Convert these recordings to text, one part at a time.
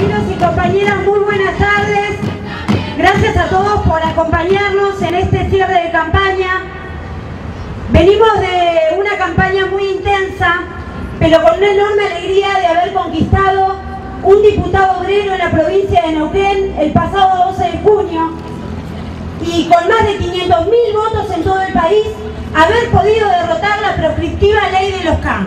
Compañeros y compañeras, muy buenas tardes. Gracias a todos por acompañarnos en este cierre de campaña. Venimos de una campaña muy intensa, pero con una enorme alegría de haber conquistado un diputado obrero en la provincia de Neuquén el pasado 12 de junio y con más de 500.000 votos en todo el país, haber podido derrotar la proscriptiva ley de los CAN.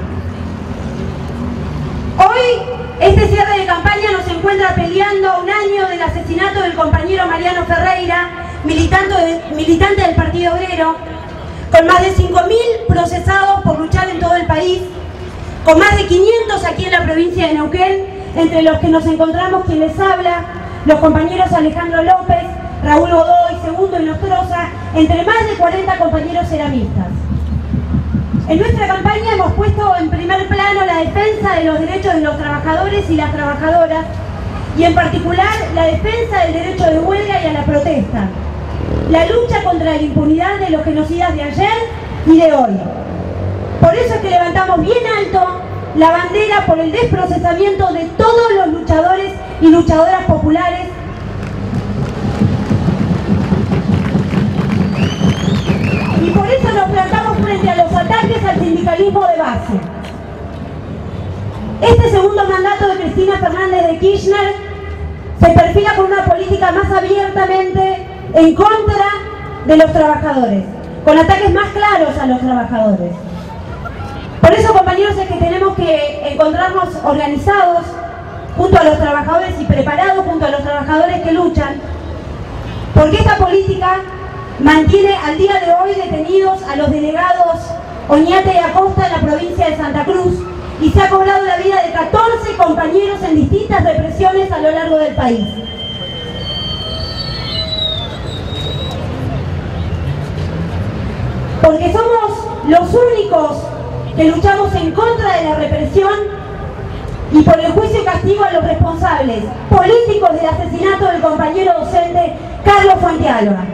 Hoy, este cierre de campaña nos encuentra peleando a un año del asesinato del compañero Mariano Ferreira, militante del Partido Obrero, con más de 5.000 procesados por luchar en todo el país, con más de 500 aquí en la provincia de Neuquén, entre los que nos encontramos quien les habla, los compañeros Alejandro López, Raúl Godoy, Segundo y Nostroza, entre más de 40 compañeros ceramistas. En nuestra campaña hemos puesto en primer plano la defensa de los derechos de los trabajadores y las trabajadoras, y en particular la defensa del derecho de huelga y a la protesta, la lucha contra la impunidad de los genocidas de ayer y de hoy. Por eso es que levantamos bien alto la bandera por el desprocesamiento de todos los luchadores y luchadoras populares y por eso nos plantamos frente a los ataques al sindicalismo de base. Este segundo mandato de Cristina Fernández de Kirchner se perfila con una política más abiertamente en contra de los trabajadores, con ataques más claros a los trabajadores. Por eso, compañeros, es que tenemos que encontrarnos organizados junto a los trabajadores y preparados junto a los trabajadores que luchan, porque esta política mantiene al día de hoy detenidos a los delegados Oñate y Acosta en la provincia de Santa Cruz y se ha cobrado la vida de 14 compañeros en distintas represiones a lo largo del país. Porque somos los únicos que luchamos en contra de la represión y por el juicio y castigo a los responsables políticos del asesinato del compañero docente Carlos Fuentealba.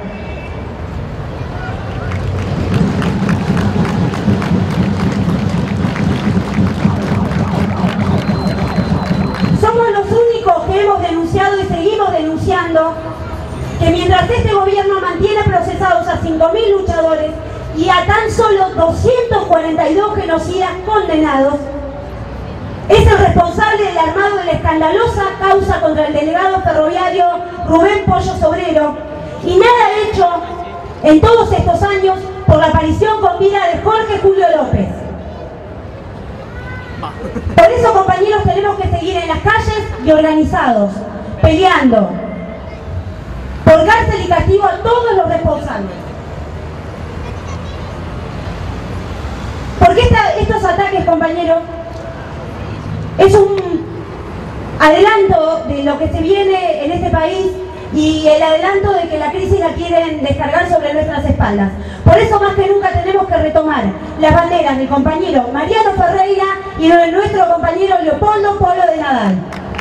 Somos los únicos que hemos denunciado y seguimos denunciando que mientras este gobierno mantiene procesados a 5.000 luchadores y a tan solo 242 genocidas condenados, es el responsable del armado de la escandalosa causa contra el delegado ferroviario Rubén Pollo Sobrero, y nada hecho en todos estos años por la aparición con vida de Jorge Julio López. Por eso, compañeros, tenemos que seguir en las calles y organizados, peleando por cárcel y castigo a todos los responsables. Porque estos ataques, compañeros, es un adelanto de lo que se viene en este país y el adelanto de que la crisis la quieren descargar sobre nuestras espaldas. Por eso más que nunca tenemos que retomar las banderas del compañero Mariano Ferreira y de nuestro compañero Leopoldo Polo de Nadal.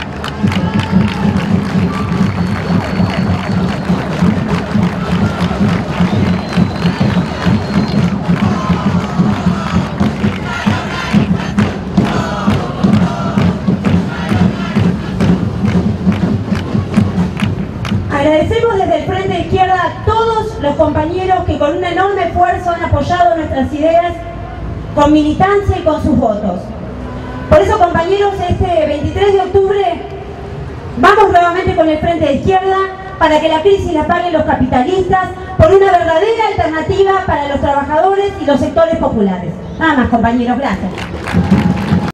Agradecemos desde el Frente de Izquierda a todos los compañeros que con un enorme esfuerzo han apoyado nuestras ideas con militancia y con sus votos. Por eso, compañeros, este 23 de octubre vamos nuevamente con el Frente de Izquierda para que la crisis la paguen los capitalistas por una verdadera alternativa para los trabajadores y los sectores populares. Nada más, compañeros, gracias.